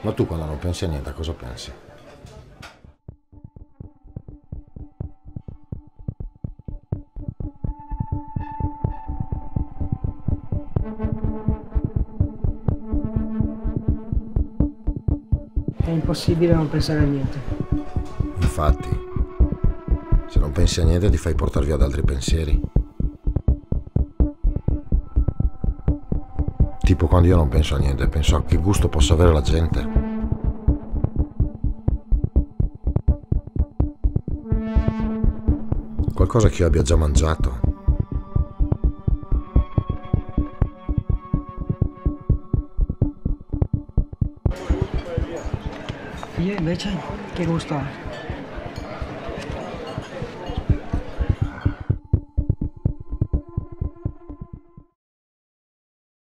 Ma tu quando non pensi a niente, a cosa pensi? È impossibile non pensare a niente. Infatti, se non pensi a niente ti fai portare via da altri pensieri. Tipo quando io non penso a niente, penso a che gusto possa avere la gente. Qualcosa che io abbia già mangiato. Io invece che gusto ha?